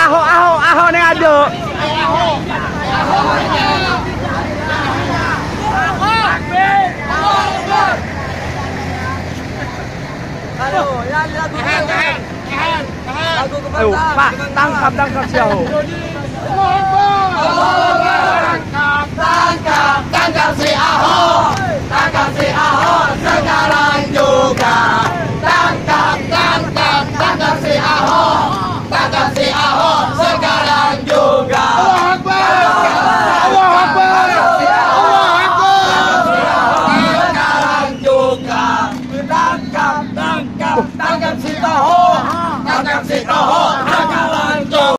Ahok nih aduk. Aduh, ya lagu tahan. Lagu Ayo, Pak, tangkap siapa?